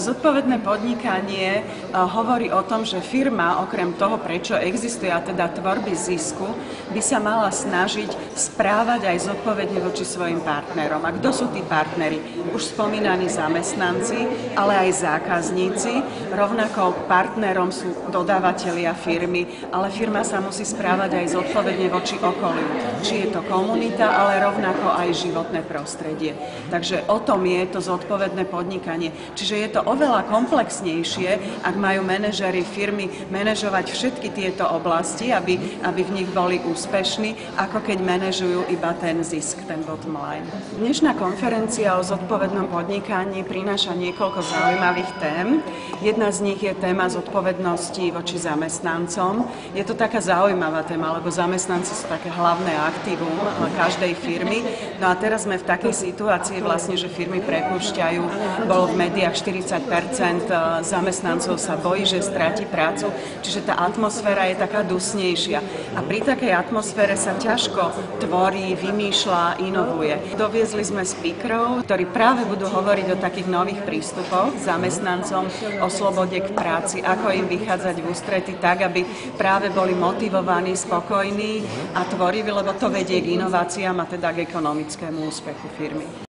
Zodpovedné podnikanie hovorí o tom, že firma okrem toho, prečo existuje, a teda tvorby zisku, by sa mala snažiť správať aj zodpovedne voči svojim partnerom. A kto sú tí partneri? Už spomínaní zamestnanci, ale aj zákazníci. Rovnako partnerom sú dodávateľia firmy, ale firma sa musí správať aj zodpovedne voči okoliu. Či je to komunita, ale rovnako aj životné prostredie. Takže o tom je to zodpovedné podnikanie. Čiže je to oveľa komplexnejšie, ak majú manažéri firmy manažovať všetky tieto oblasti, aby v nich boli úspešní, ako keď manažujú iba ten zisk, ten bottom line. Dnešná konferencia o zodpovednom podnikaní prináša niekoľko zaujímavých tém. Jedna z nich je téma zodpovednosti voči zamestnancom. Je to taká zaujímavá téma, lebo zamestnanci sú také hlavné aktívum každej firmy. No a teraz sme v takej situácii vlastne, že firmy prepúšťajú, bolo v médiách 40% zamestnancov sa bojí, že stratí prácu, čiže tá atmosféra je taká dusnejšia. A pri takej atmosfére sa ťažko tvorí, vymýšľa, inovuje. Doviezli sme speakerov, ktorí práve budú hovoriť o takých nových prístupoch zamestnancom, o slobode k práci, ako im vychádzať v ústrety tak, aby práve boli motivovaní, spokojní a tvoriví, lebo to vedie k inováciám a teda k ekonomickému úspechu firmy.